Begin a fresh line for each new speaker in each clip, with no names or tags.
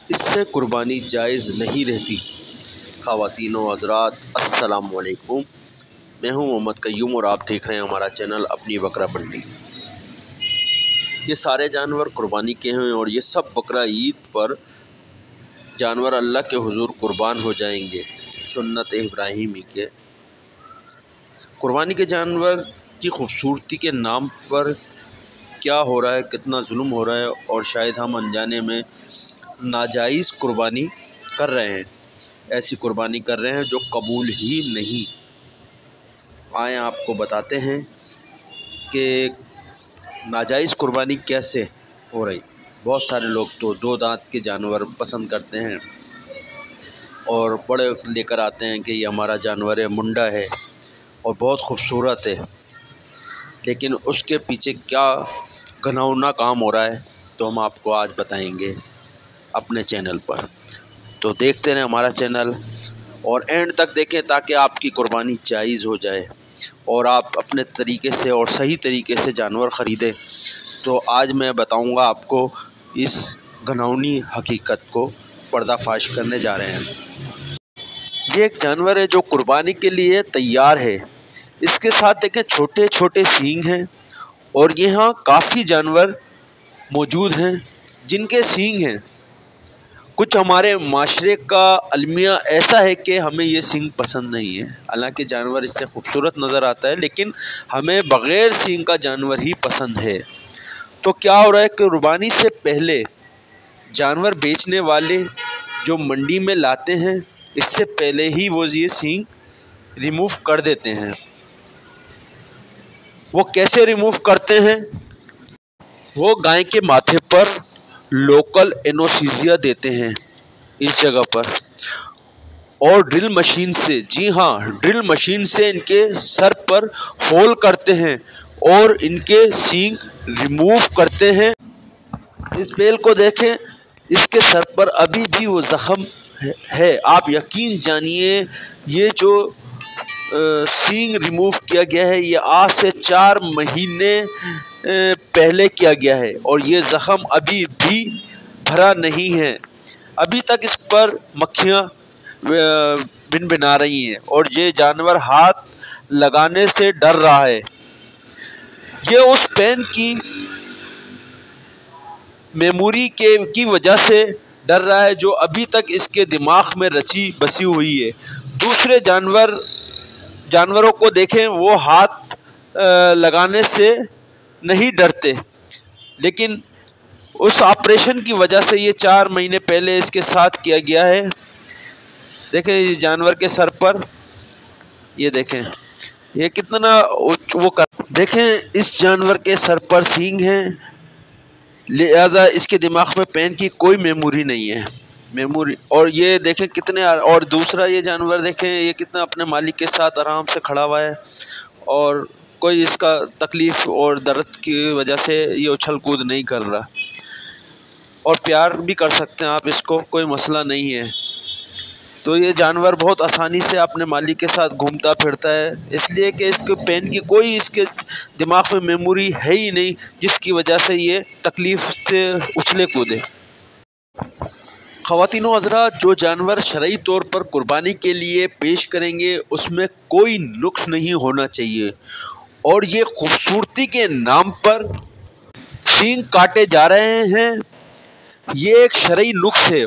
اس سے قربانی جائز نہیں رہتی۔ خواتین و حضرات السلام علیکم، میں ہوں محمد قیوم اور آپ دیکھ رہے ہیں ہمارا چینل اپنی بکرا منڈی۔ یہ سارے جانور قربانی کے ہیں اور یہ سب بقرہ عید پر جانور اللہ کے حضور قربان ہو جائیں گے، سنت ابراہیمی کے۔ قربانی کے جانور کی خوبصورتی کے نام پر کیا ہو رہا ہے، کتنا ظلم ہو رہا ہے، اور شاید ہم انجانے میں ناجائز قربانی کر رہے ہیں، ایسی قربانی کر رہے ہیں جو قبول ہی نہیں۔ آئیں آپ کو بتاتے ہیں کہ ناجائز قربانی کیسے ہو رہی۔ بہت سارے لوگ تو دو دانت کے جانور پسند کرتے ہیں اور بڑے لے کر آتے ہیں کہ یہ ہمارا جانور ہے، منڈا ہے اور بہت خوبصورت ہے، لیکن اس کے پیچھے کیا گھناؤنا کام ہو رہا ہے تو ہم آپ کو آج بتائیں گے اپنے چینل پر۔ تو دیکھتے رہیں ہمارا چینل اور اینڈ تک دیکھیں تاکہ آپ کی قربانی جائز ہو جائے اور آپ اپنے طریقے سے اور صحیح طریقے سے جانور خریدیں۔ تو آج میں بتاؤں گا آپ کو اس گھناؤنی حقیقت کو، پردہ فاش کرنے جا رہے ہیں۔ یہ ایک جانور ہے جو قربانی کے لیے تیار ہے۔ اس کے ساتھ دیکھیں چھوٹے چھوٹے سینگ ہیں اور یہاں کافی جانور موجود ہیں جن کے سینگ ہیں۔ کچھ ہمارے معاشرے کا المیہ ایسا ہے کہ ہمیں یہ سینگ پسند نہیں ہے، حالانکہ جانور اس سے خوبصورت نظر آتا ہے، لیکن ہمیں بغیر سینگ کا جانور ہی پسند ہے۔ تو کیا ہو رہا ہے کہ قربانی سے پہلے جانور بیچنے والے جو منڈی میں لاتے ہیں، اس سے پہلے ہی وہ یہ سینگ ریموو کر دیتے ہیں۔ وہ کیسے ریموو کرتے ہیں؟ وہ گائے کے ماتھے پر لوکل اینوسیزیا دیتے ہیں اس جگہ پر، اور ڈرل مشین سے، جی ہاں ڈرل مشین سے ان کے سر پر ہول کرتے ہیں اور ان کے سینگ ریموو کرتے ہیں۔ اس بیل کو دیکھیں، اس کے سر پر ابھی بھی وہ زخم ہے۔ آپ یقین جانیے یہ جو سینگ ریموو کیا گیا ہے یہ آج سے 4 مہینے پہلے کیا گیا ہے اور یہ زخم ابھی بھی بھرا نہیں ہے۔ ابھی تک اس پر مکھیاں بنبنا رہی ہیں اور یہ جانور ہاتھ لگانے سے ڈر رہا ہے۔ یہ اس پین کی میموری کی وجہ سے ڈر رہا ہے جو ابھی تک اس کے دماغ میں رچی بسی ہوئی ہے۔ دوسرے جانوروں کو دیکھیں، وہ ہاتھ لگانے سے نہیں ڈرتے، لیکن اس آپریشن کی وجہ سے یہ 4 مہینے پہلے اس کے ساتھ کیا گیا ہے۔ دیکھیں اس جانور کے سر پر، یہ دیکھیں یہ کتنا دیکھیں اس جانور کے سر پر سینگ ہیں، لہذا اس کے دماغ میں پین کی کوئی میموری نہیں ہے۔ اور یہ دیکھیں کتنے، اور دوسرا یہ جانور دیکھیں یہ کتنا اپنے مالک کے ساتھ آرام سے کھڑا ہوا ہے اور کوئی اس کا تکلیف اور درد کی وجہ سے یہ اچھل کود نہیں کر رہا، اور پیار بھی کر سکتے ہیں آپ اس کو، کوئی مسئلہ نہیں ہے۔ تو یہ جانور بہت آسانی سے اپنے مالک کے ساتھ گھومتا پھرتا ہے، اس لیے کہ اس کے پین کی کوئی اس کے دماغ میں میموری ہے ہی نہیں جس کی وجہ سے یہ تکلیف سے اچھلے کودے۔ خواتین و حضرات، جو جانور شرعی طور پر قربانی کے لیے پیش کریں گے اس میں کوئی نقص نہیں ہونا چاہیے، اور یہ خوبصورتی کے نام پر سینگ کاٹے جا رہے ہیں، یہ ایک شرعی نقص ہے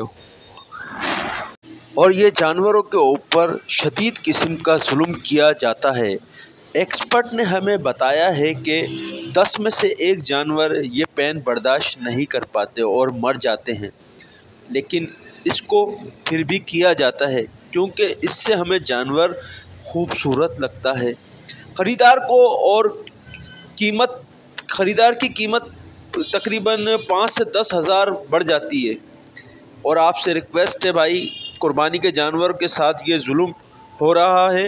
اور یہ جانوروں کے اوپر شدید قسم کا ظلم کیا جاتا ہے۔ ایکسپرٹ نے ہمیں بتایا ہے کہ 10 میں سے 1 جانور یہ پین برداشت نہیں کر پاتے اور مر جاتے ہیں، لیکن اس کو پھر بھی کیا جاتا ہے کیونکہ اس سے ہمیں جانور خوبصورت لگتا ہے خریدار کو، اور خریدار کی قیمت تقریباً 5 سے 10 ہزار بڑھ جاتی ہے۔ اور آپ سے ریکویسٹ ہے بھائی، قربانی کے جانور کے ساتھ یہ ظلم ہو رہا ہے،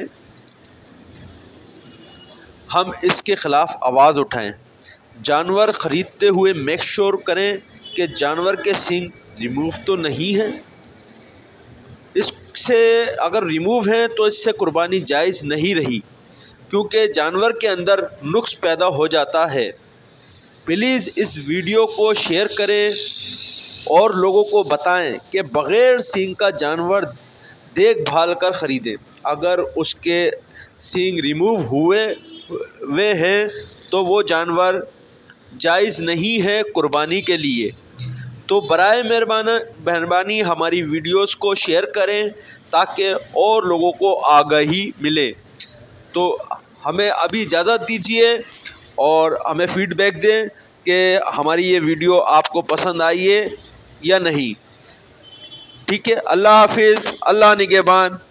ہم اس کے خلاف آواز اٹھائیں۔ جانور خریدتے ہوئے میک شور کریں کہ جانور کے سینگ ریموو تو نہیں ہیں، اس سے اگر ریموو ہیں تو اس سے قربانی جائز نہیں رہی کیونکہ جانور کے اندر نقص پیدا ہو جاتا ہے۔ پلیز اس ویڈیو کو شیئر کریں اور لوگوں کو بتائیں کہ بغیر سینگ کا جانور دیکھ بھال کر خریدیں۔ اگر اس کے سینگ ریموو ہوئے ہیں تو وہ جانور جائز نہیں ہے قربانی کے لیے۔ تو برائے مہربانی ہماری ویڈیوز کو شیئر کریں تاکہ اور لوگوں کو آگاہی ملے۔ تو ہمیں ابھی اجازت دیجیے اور ہمیں فیڈ بیک دیں کہ ہماری یہ ویڈیو آپ کو پسند آئی ہے یا نہیں۔ ٹھیک ہے، اللہ حافظ، اللہ نگہبان۔